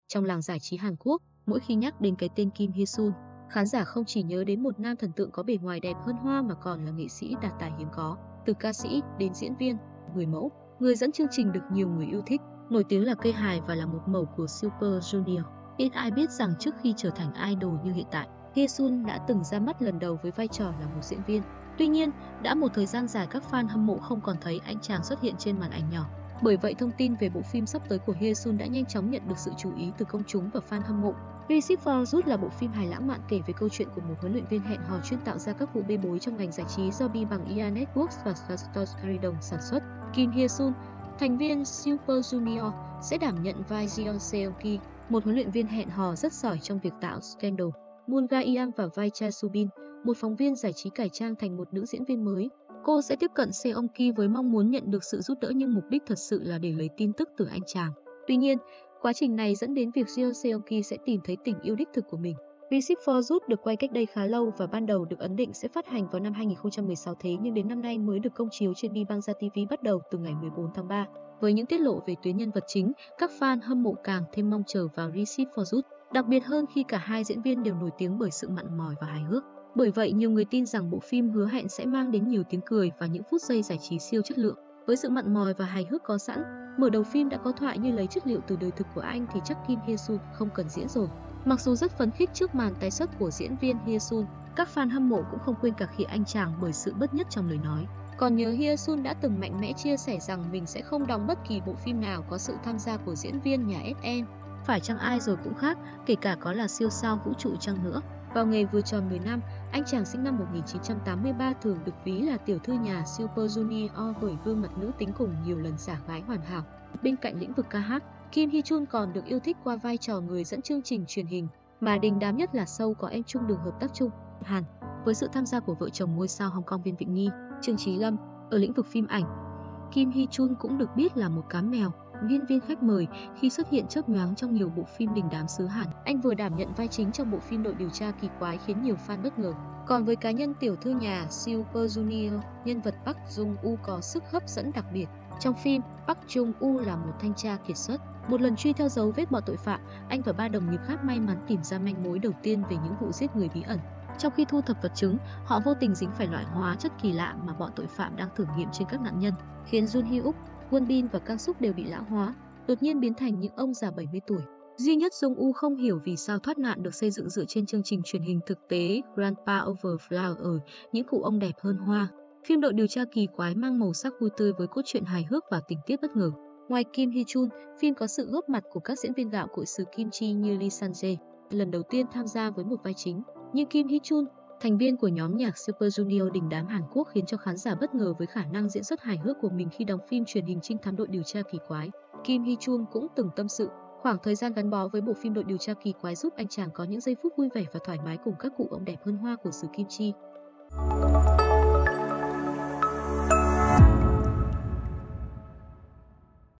Trong làng giải trí Hàn Quốc, mỗi khi nhắc đến cái tên Kim Hye Sun, khán giả không chỉ nhớ đến một nam thần tượng có bề ngoài đẹp hơn hoa mà còn là nghệ sĩ đạt tài hiếm có. Từ ca sĩ đến diễn viên, người mẫu, người dẫn chương trình được nhiều người yêu thích, nổi tiếng là cây hài và là một mẩu của Super Junior. Ít ai biết rằng trước khi trở thành idol như hiện tại, Hye Sun đã từng ra mắt lần đầu với vai trò là một diễn viên. Tuy nhiên, đã một thời gian dài các fan hâm mộ không còn thấy anh chàng xuất hiện trên màn ảnh nhỏ. Bởi vậy, thông tin về bộ phim sắp tới của Hye Sun đã nhanh chóng nhận được sự chú ý từ công chúng và fan hâm mộ. Receive for Good là bộ phim hài lãng mạn kể về câu chuyện của một huấn luyện viên hẹn hò chuyên tạo ra các vụ bê bối trong ngành giải trí do Bi bằng EA Networks và Star Story đồng sản xuất. Kim Hye Sun, thành viên Super Junior, sẽ đảm nhận vai Jeon Seong-ki, một huấn luyện viên hẹn hò rất giỏi trong việc tạo scandal. Moon Ga-yeon và vai Cha Soo-bin, một phóng viên giải trí cải trang thành một nữ diễn viên mới. Cô sẽ tiếp cận Seong-ki với mong muốn nhận được sự giúp đỡ nhưng mục đích thật sự là để lấy tin tức từ anh chàng. Tuy nhiên, quá trình này dẫn đến việc Jeon Seong-ki sẽ tìm thấy tình yêu đích thực của mình. Receive for Good được quay cách đây khá lâu và ban đầu được ấn định sẽ phát hành vào năm 2016, thế nhưng đến năm nay mới được công chiếu trên Bibangsa TV bắt đầu từ ngày 14 tháng 3. Với những tiết lộ về tuyến nhân vật chính, các fan hâm mộ càng thêm mong chờ vào Receive for Good, đặc biệt hơn khi cả hai diễn viên đều nổi tiếng bởi sự mặn mòi và hài hước. Bởi vậy, nhiều người tin rằng bộ phim hứa hẹn sẽ mang đến nhiều tiếng cười và những phút giây giải trí siêu chất lượng. Với sự mặn mòi và hài hước có sẵn, mở đầu phim đã có thoại như lấy chất liệu từ đời thực của anh thì chắc Kim Hye Sun không cần diễn rồi. Mặc dù rất phấn khích trước màn tái xuất của diễn viên Hye Sun, các fan hâm mộ cũng không quên cả khịa anh chàng bởi sự bất nhất trong lời nói. Còn nhớ Hye Sun đã từng mạnh mẽ chia sẻ rằng mình sẽ không đóng bất kỳ bộ phim nào có sự tham gia của diễn viên nhà SM. Phải chăng ai rồi cũng khác, kể cả có là siêu sao vũ trụ chăng nữa. Vào nghề vừa tròn 10 năm, anh chàng sinh năm 1983 thường được ví là tiểu thư nhà Super Junior bởi gương mặt nữ tính cùng nhiều lần giả gái hoàn hảo. Bên cạnh lĩnh vực ca hát, Kim Hye Sun còn được yêu thích qua vai trò người dẫn chương trình truyền hình, mà đình đám nhất là show có em chung đường hợp tác chung, Hàn, với sự tham gia của vợ chồng ngôi sao Hồng Kông Viên Vịnh Nhi, Trương Chí Lâm. Ở lĩnh vực phim ảnh, Kim Hye Sun cũng được biết là một cá mèo, viên khách mời khi xuất hiện chớp nhoáng trong nhiều bộ phim đình đám xứ Hàn. Anh vừa đảm nhận vai chính trong bộ phim Đội điều tra kỳ quái khiến nhiều fan bất ngờ. Còn với cá nhân tiểu thư nhà Super Junior, nhân vật Park Jung Woo có sức hấp dẫn đặc biệt. Trong phim, Park Jung Woo là một thanh tra kiệt xuất. Một lần truy theo dấu vết bọn tội phạm, anh và ba đồng nghiệp khác may mắn tìm ra manh mối đầu tiên về những vụ giết người bí ẩn. Trong khi thu thập vật chứng, họ vô tình dính phải loại hóa chất kỳ lạ mà bọn tội phạm đang thử nghiệm trên các nạn nhân, khiến Jun Hyuk, Won Bin và Kang Suk đều bị lão hóa, đột nhiên biến thành những ông già 70 tuổi. Duy nhất Jung Woo không hiểu vì sao thoát nạn được xây dựng dựa trên chương trình truyền hình thực tế Grandpa Over Flower, những cụ ông đẹp hơn hoa. Phim Đội điều tra kỳ quái mang màu sắc vui tươi với cốt truyện hài hước và tình tiết bất ngờ. Ngoài Kim Hye Sun, phim có sự góp mặt của các diễn viên gạo cội xứ Kim Chi như Lee San Jae, lần đầu tiên tham gia với một vai chính. Như Kim Hye Sun, thành viên của nhóm nhạc Super Junior đình đám Hàn Quốc, khiến cho khán giả bất ngờ với khả năng diễn xuất hài hước của mình khi đóng phim truyền hình trinh thám Đội điều tra kỳ quái. Kim Hye Sun cũng từng tâm sự, khoảng thời gian gắn bó với bộ phim Đội điều tra kỳ quái giúp anh chàng có những giây phút vui vẻ và thoải mái cùng các cụ ông đẹp hơn hoa của xứ Kim Chi.